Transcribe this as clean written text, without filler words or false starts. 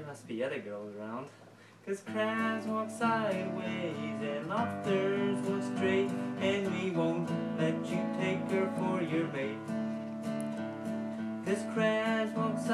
must be other girls around. 'Cause crabs walk sideways and lobsters walk straight, and we won't let you take her for your mate. 'Cause crabs walk